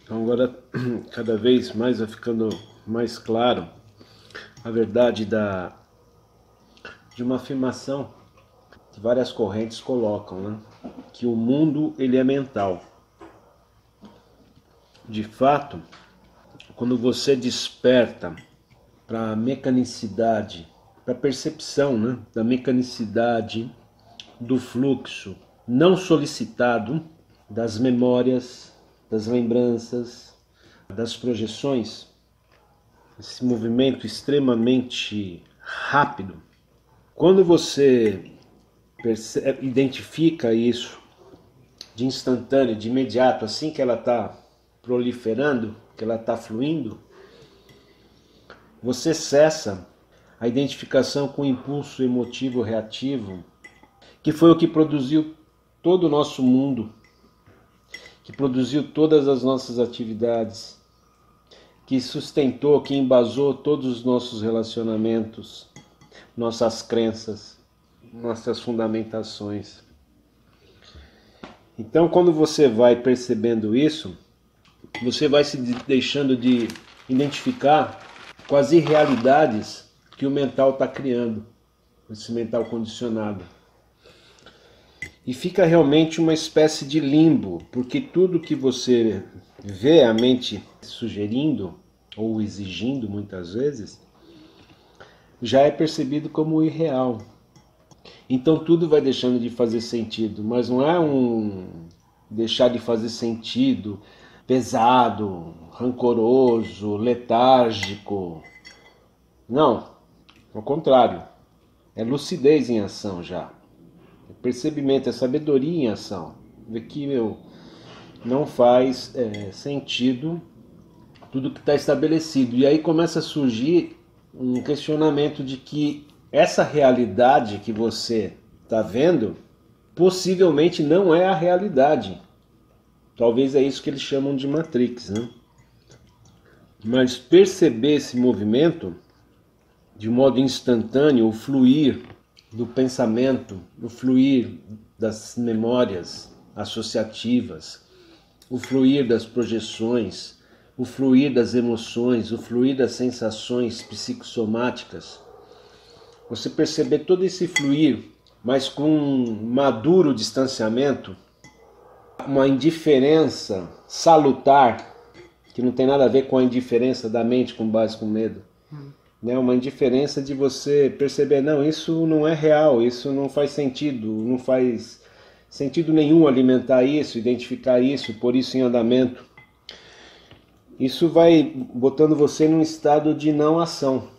Então agora cada vez mais vai ficando mais claro a verdade de uma afirmação que várias correntes colocam, né? Que o mundo ele é mental. De fato, quando você desperta para a mecanicidade, para a percepção, né, da mecanicidade do fluxo não solicitado das memórias, das lembranças, das projeções, esse movimento extremamente rápido. Quando você identifica isso de instantâneo, de imediato, assim que ela está proliferando, que ela está fluindo, você cessa a identificação com o impulso emotivo reativo, que foi o que produziu todo o nosso mundo, que produziu todas as nossas atividades, que sustentou, que embasou todos os nossos relacionamentos, nossas crenças, nossas fundamentações. Então, quando você vai percebendo isso, você vai se deixando de identificar com as irrealidades que o mental está criando, esse mental condicionado. E fica realmente uma espécie de limbo, porque tudo que você vê a mente sugerindo ou exigindo muitas vezes já é percebido como irreal. Então tudo vai deixando de fazer sentido, mas não é um deixar de fazer sentido pesado, rancoroso, letárgico. Não, ao contrário, é lucidez em ação já. É percebimento, é sabedoria em ação. Ver que não faz sentido tudo que está estabelecido. E aí começa a surgir um questionamento de que essa realidade que você está vendo possivelmente não é a realidade. Talvez é isso que eles chamam de Matrix, né? Mas perceber esse movimento de modo instantâneo, o fluir do pensamento, o fluir das memórias associativas, o fluir das projeções, o fluir das emoções, o fluir das sensações psicossomáticas. Você perceber todo esse fluir, mas com um maduro distanciamento, uma indiferença salutar, que não tem nada a ver com a indiferença da mente com base com medo. Uma indiferença de você perceber, não, isso não é real, isso não faz sentido, não faz sentido nenhum alimentar isso, identificar isso, pôr isso em andamento. Isso vai botando você num estado de não ação.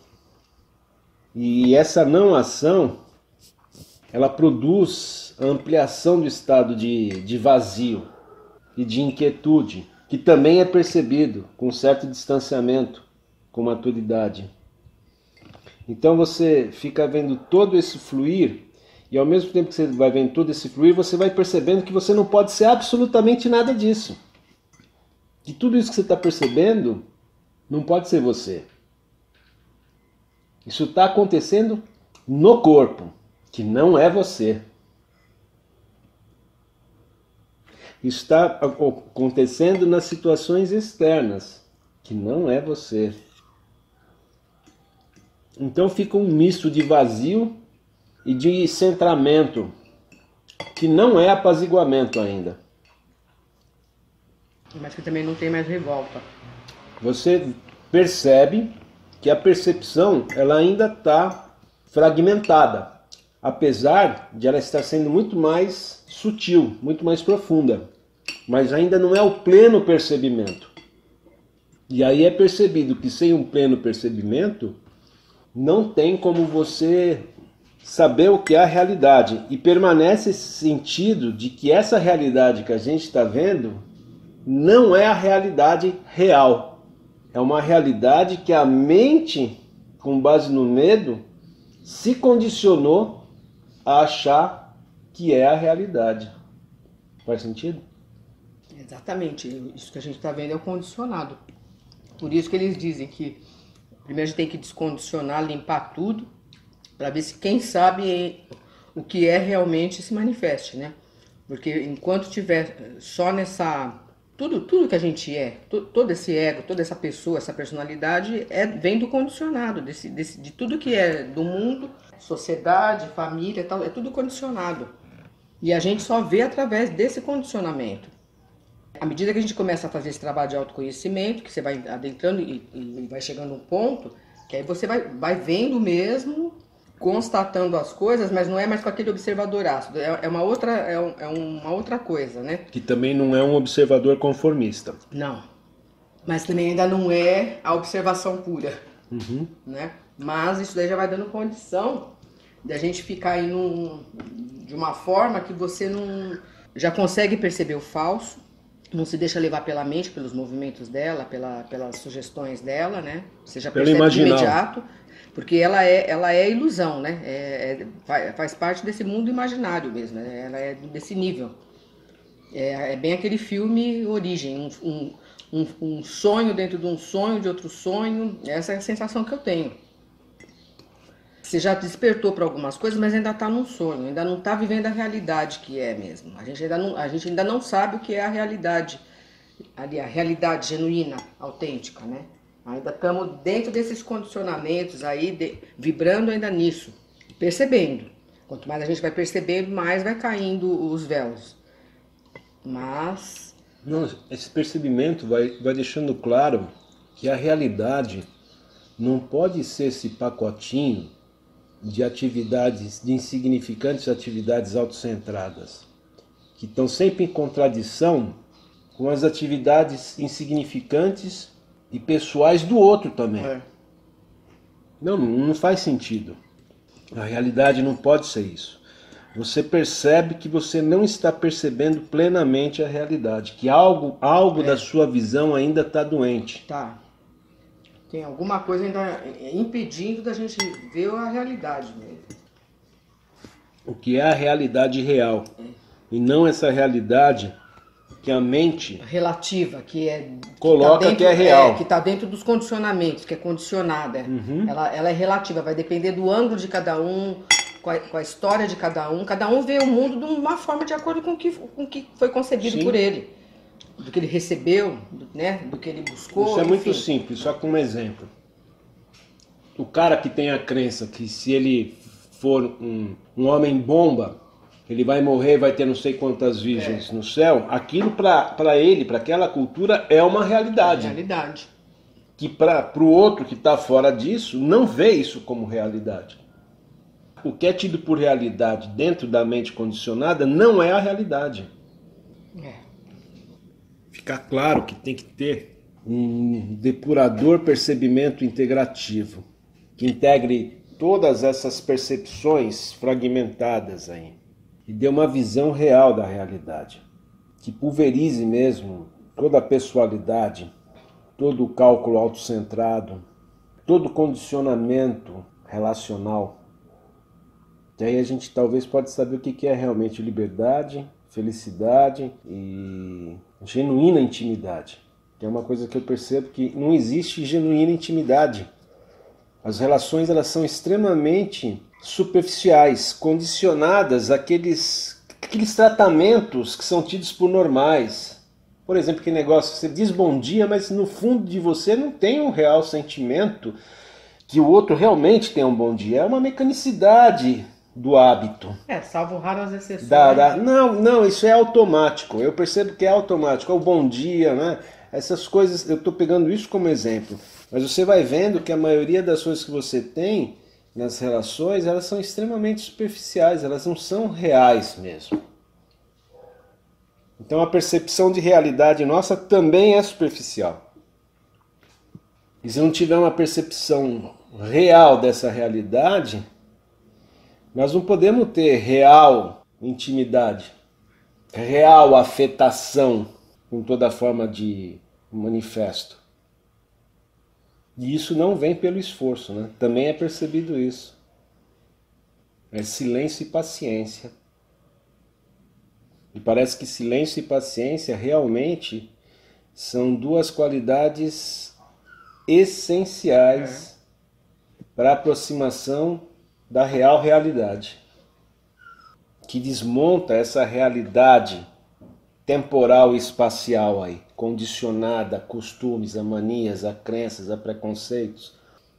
E essa não ação, ela produz a ampliação do estado de vazio e de inquietude, que também é percebido com certo distanciamento, com maturidade. Então você fica vendo todo esse fluir, e ao mesmo tempo que você vai vendo todo esse fluir, você vai percebendo que você não pode ser absolutamente nada disso. Que tudo isso que você está percebendo não pode ser você. Isso está acontecendo no corpo, que não é você. Isso está acontecendo nas situações externas, que não é você. Então fica um misto de vazio e de centramento, que não é apaziguamento ainda. Mas que também não tem mais revolta. Você percebe que a percepção ela ainda está fragmentada, apesar de ela estar sendo muito mais sutil, muito mais profunda, mas ainda não é o pleno percebimento. E aí é percebido que sem um pleno percebimento não tem como você saber o que é a realidade, e permanece esse sentido de que essa realidade que a gente está vendo não é a realidade real. É uma realidade que a mente, com base no medo, se condicionou a achar que é a realidade. Faz sentido? Exatamente. Isso que a gente está vendo é o condicionado. Por isso que eles dizem que primeiro a gente tem que descondicionar, limpar tudo, para ver se quem sabe o que é realmente se manifeste, né? Porque enquanto tiver só nessa tudo que a gente é, todo esse ego, toda essa pessoa, essa personalidade vem do condicionado, de tudo que é do mundo, sociedade, família, tal, é tudo condicionado. E a gente só vê através desse condicionamento. À medida que a gente começa a fazer esse trabalho de autoconhecimento, que você vai adentrando e vai chegando a um ponto, que aí você vai vendo mesmo, constatando as coisas, mas não é mais com aquele observador ácido, é uma outra coisa, né? Que também não é um observador conformista. Não, mas também ainda não é a observação pura, né? Mas isso daí já vai dando condição de a gente ficar aí de uma forma que você não já consegue perceber o falso, não se deixa levar pela mente, pelos movimentos dela, pelas sugestões dela, né? Você já percebe de imediato. Porque ela é ilusão, né? Faz parte desse mundo imaginário mesmo, né? Ela é desse nível. É bem aquele filme Origem, um sonho dentro de um sonho, de outro sonho. Essa é a sensação que eu tenho. Você já despertou para algumas coisas, mas ainda está num sonho, ainda não está vivendo a realidade que é mesmo. A gente ainda não sabe o que é a realidade genuína, autêntica, né? Ainda estamos dentro desses condicionamentos aí, vibrando ainda nisso, percebendo. Quanto mais a gente vai percebendo, mais vai caindo os véus. Mas... Não, esse percebimento vai deixando claro que a realidade não pode ser esse pacotinho de atividades, de insignificantes atividades autocentradas, que estão sempre em contradição com as atividades insignificantes e pessoais do outro também. Não faz sentido. A realidade não pode ser isso. Você percebe que você não está percebendo plenamente a realidade, que algo da sua visão ainda está doente. Tá. Tem alguma coisa ainda impedindo da gente ver a realidade mesmo. O que é a realidade real. E não essa realidade que a mente relativa, que coloca tá dentro, que é real. Que está dentro dos condicionamentos, que é condicionada. Ela é relativa, vai depender do ângulo de cada um, com a história de cada um. Cada um vê o mundo de uma forma de acordo com o que foi concebido por ele. Do que ele recebeu, né? Do que ele buscou. Isso é muito simples, só com um exemplo. O cara que tem a crença que se ele for um homem bomba, ele vai morrer, vai ter não sei quantas virgens no céu, aquilo para ele, para aquela cultura, é uma realidade. Realidade. Que para o outro que está fora disso, não vê isso como realidade. O que é tido por realidade dentro da mente condicionada não é a realidade. Ficar claro que tem que ter um depurador percebimento integrativo, que integre todas essas percepções fragmentadas aí. E dê uma visão real da realidade, que pulverize mesmo toda a pessoalidade, todo o cálculo autocentrado, todo o condicionamento relacional. E aí a gente talvez pode saber o que é realmente liberdade, felicidade e genuína intimidade. Que é uma coisa que eu percebo que não existe genuína intimidade. As relações elas são extremamente superficiais, condicionadas àqueles tratamentos que são tidos por normais. Por exemplo, que negócio, você diz bom dia, mas no fundo de você não tem um real sentimento que o outro realmente tem um bom dia. É uma mecanicidade do hábito. Salvo raras exceções. Não, isso é automático. Eu percebo que é automático. É o bom dia, né? Essas coisas, eu estou pegando isso como exemplo. Mas você vai vendo que a maioria das coisas que você tem nas relações, elas são extremamente superficiais, elas não são reais mesmo. Então a percepção de realidade nossa também é superficial. E se não tiver uma percepção real dessa realidade, nós não podemos ter real intimidade, real afetação com toda forma de manifesto. E isso não vem pelo esforço, né? Também é percebido isso. É silêncio e paciência. E parece que silêncio e paciência realmente são duas qualidades essenciais para a aproximação da realidade, que desmonta essa realidade temporal e espacial aí, condicionada a costumes, a manias, a crenças, a preconceitos.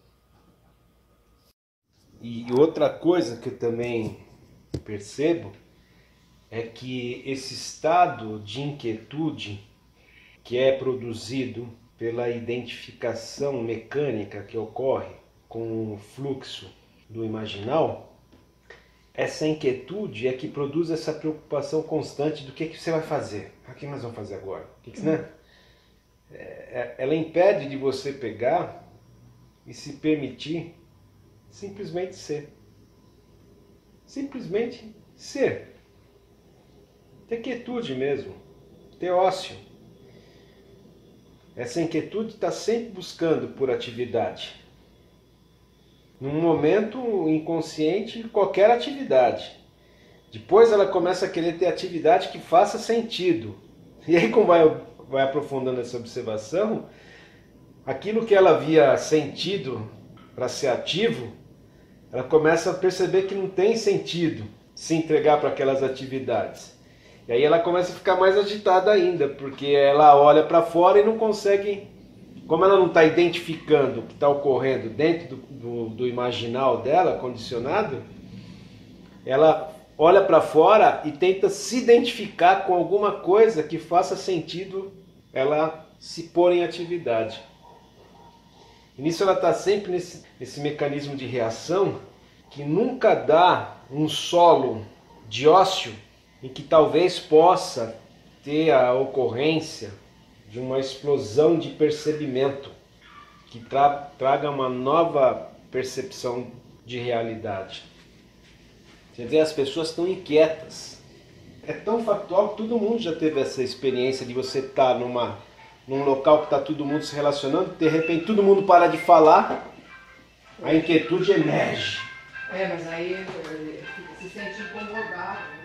E outra coisa que eu também percebo é que esse estado de inquietude que é produzido pela identificação mecânica que ocorre com o fluxo do imaginal, essa inquietude é que produz essa preocupação constante do que você vai fazer. O que nós vamos fazer agora? Né? Ela impede de você pegar e se permitir simplesmente ser. Simplesmente ser. Ter quietude mesmo. Ter ócio. Essa inquietude está sempre buscando por atividade. Num momento inconsciente, qualquer atividade. Depois ela começa a querer ter atividade que faça sentido. E aí, como vai aprofundando essa observação, aquilo que ela via sentido para ser ativo, ela começa a perceber que não tem sentido se entregar para aquelas atividades. E aí ela começa a ficar mais agitada ainda, porque ela olha para fora e não consegue, como ela não está identificando o que está ocorrendo dentro do imaginal dela, condicionado, ela olha para fora e tenta se identificar com alguma coisa que faça sentido ela se pôr em atividade. E nisso ela está sempre nesse mecanismo de reação que nunca dá um solo de ócio em que talvez possa ter a ocorrência de uma explosão de percebimento que traga uma nova percepção de realidade. Você vê, as pessoas estão inquietas. É tão factual que todo mundo já teve essa experiência de você estar num local que está todo mundo se relacionando, de repente todo mundo para de falar, a inquietude emerge. Mas aí se sente incomodado.